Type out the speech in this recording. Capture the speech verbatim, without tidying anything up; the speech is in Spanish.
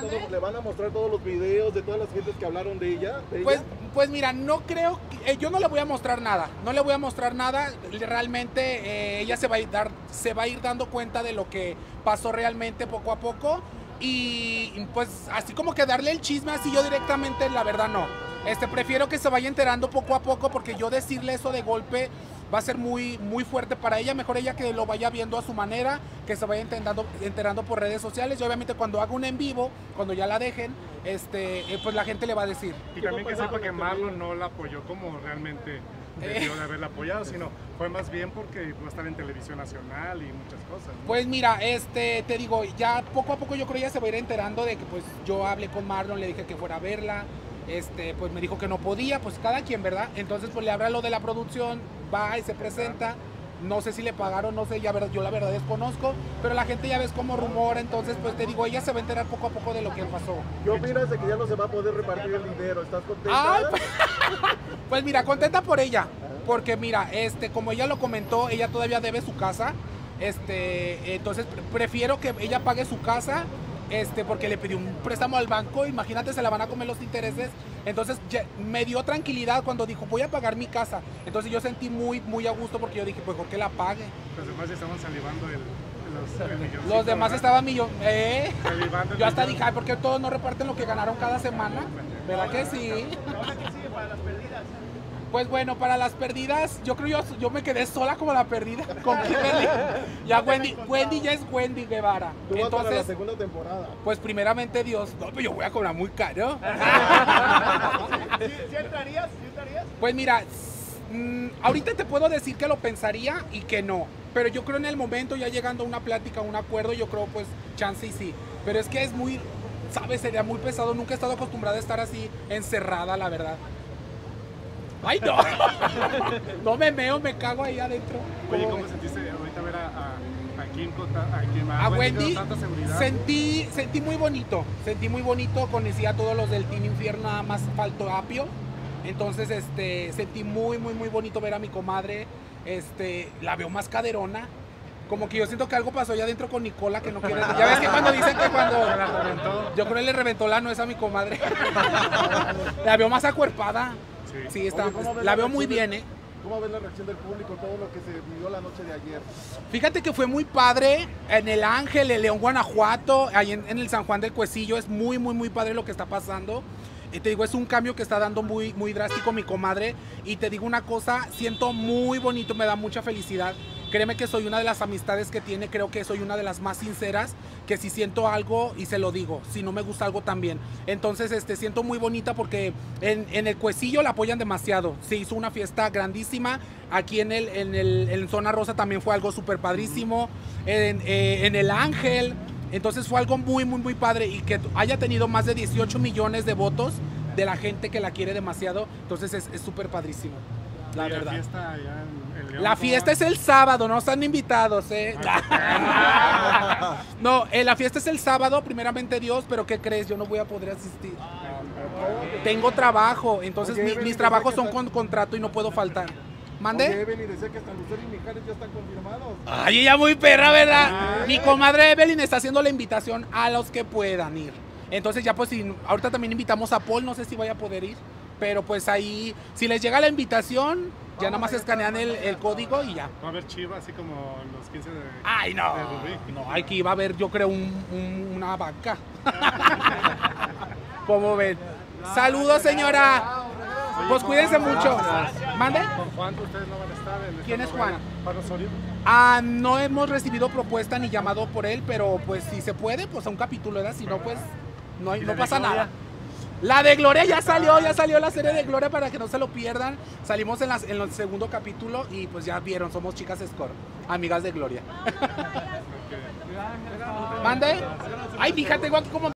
todo, le van a mostrar todos los videos de todas las gentes que hablaron de ella. De pues, ella? pues mira, no creo, que, eh, yo no le voy a mostrar nada, no le voy a mostrar nada, realmente eh, ella se va, a ir dar, se va a ir dando cuenta de lo que pasó realmente poco a poco y pues así como que darle el chisme así yo directamente, la verdad no. Este, prefiero que se vaya enterando poco a poco porque yo decirle eso de golpe va a ser muy, muy fuerte para ella. Mejor ella que lo vaya viendo a su manera, que se vaya enterando, enterando por redes sociales. Y obviamente cuando haga un en vivo, cuando ya la dejen, este, eh, pues la gente le va a decir. Y también que sepa que Marlon no la apoyó como realmente debió de haberla apoyado, sino fue más bien porque va a estar en televisión nacional y muchas cosas, ¿no? Pues mira, este, te digo, ya poco a poco yo creo ella se va a ir enterando de que pues yo hablé con Marlon, le dije que fuera a verla. Este, pues me dijo que no podía, pues cada quien, ¿verdad? Entonces pues le habla lo de la producción, va y se presenta, no sé si le pagaron, no sé, ya verdad, yo la verdad desconozco, pero la gente ya ves como rumora, entonces pues te digo, ella se va a enterar poco a poco de lo que pasó. ¿Qué opinas de que ya no se va a poder repartir el dinero? ¿Estás contenta? Ay, pues, pues mira, contenta por ella, porque mira, este, como ella lo comentó, ella todavía debe su casa, este, entonces prefiero que ella pague su casa. Este, porque le pidió un préstamo al banco, imagínate, se la van a comer los intereses. Entonces ya, me dio tranquilidad cuando dijo, voy a pagar mi casa. Entonces yo sentí muy, muy a gusto porque yo dije, pues ¿por qué la pague? Los demás estaban salivando el, los, el milloncito, Los demás ¿verdad? estaban millón, eh. Salivando el Yo hasta millón. dije, ay, ¿por qué todos no reparten lo que ganaron cada semana? ¿Verdad que sí? ¿Ahora qué sigue para las perdidas? Pues bueno, para las perdidas, yo creo yo, yo me quedé sola como la perdida con Kimberly. Ya Wendy, Wendy ya es Wendy Guevara. Tú vas para la Entonces, segunda temporada. pues primeramente Dios, no, pero yo voy a cobrar muy caro. ¿Sí, sí entrarías? ¿Sí entrarías? Pues mira, mmm, ahorita te puedo decir que lo pensaría y que no. Pero yo creo en el momento, ya llegando a una plática, a un acuerdo, yo creo pues chance y sí. Pero es que es muy, sabes, sería muy pesado. Nunca he estado acostumbrada a estar así encerrada, la verdad. ¡Ay, no! No me meo, me cago ahí adentro. Oye, ¿cómo sentiste ahorita ver a, a, a Kim con ta- a, Kim, A Wendy, con tanta seguridad? sentí, sentí muy bonito, sentí muy bonito, conocí a todos los del Team Infierno, nada más faltó Apio, entonces este, sentí muy, muy, muy bonito ver a mi comadre, este, la veo más caderona, como que yo siento que algo pasó allá adentro con Nicola que no quiere, ya ves que cuando dicen que cuando, la reventó. yo creo que le reventó la nuez a mi comadre, la veo más acuerpada, Sí. sí, está, Oye, ¿cómo ves la veo reacción muy del- bien, eh. ¿Cómo ves la reacción del público, todo lo que se vivió la noche de ayer? Fíjate que fue muy padre en el Ángel, en León, Guanajuato, ahí en, en el San Juan del Cuecillo, es muy, muy, muy padre lo que está pasando. Y te digo, es un cambio que está dando muy, muy drástico mi comadre. Y te digo una cosa, siento muy bonito, me da mucha felicidad. Créeme que soy una de las amistades que tiene, creo que soy una de las más sinceras, que si siento algo y se lo digo, si no me gusta algo también. Entonces, este, siento muy bonita porque en, en el Cuecillo la apoyan demasiado. Se hizo una fiesta grandísima, aquí en el, en el en Zona Rosa también fue algo súper padrísimo, en, eh, en el Ángel, entonces fue algo muy, muy, muy padre y que haya tenido más de dieciocho millones de votos de la gente que la quiere demasiado, entonces es súper padrísimo, la Y verdad. fiesta allá en, en León, La ¿cómo fiesta va? es el sábado, no están invitados, ¿eh? No, eh, la fiesta es el sábado, primeramente Dios, pero ¿qué crees? Yo no voy a poder asistir. Tengo trabajo, entonces Oye, mi- Evelyn, mis decía trabajos que son están- con contrato y no puedo faltar. Oye, ¿Mande? Evelyn decía que hasta Lucero y Mijares ya están confirmados. Ay, ella muy perra, ¿verdad? Ay. Mi comadre Evelyn está haciendo la invitación a los que puedan ir. Entonces ya pues, si, ahorita también invitamos a Paul, no sé si vaya a poder ir, pero pues ahí, si les llega la invitación, ya nada más escanean el, el código y ya. Va a haber chiva así como los quince de... Ay, no. de Rubí. No, aquí iba a haber, yo creo, un- un- una vaca. ¿Cómo ven? Saludos, señora. Pues cuídense mucho. ¿Mande? Con Juan, ustedes no van a estar. en ¿Quién esta es Juan? novela. Juan Osorio. Ah, no hemos recibido propuesta ni llamado por él, pero pues si se puede, pues a un capítulo, ¿verdad? Si no, pues no, hay- ¿Y no la de pasa Gloria? nada. La de Gloria ya salió, ya salió la serie de Gloria para que no se lo pierdan. Salimos en, las, en el segundo capítulo y pues ya vieron, somos chicas Score, amigas de Gloria. ¿Mande? Ay, fíjate, tengo aquí como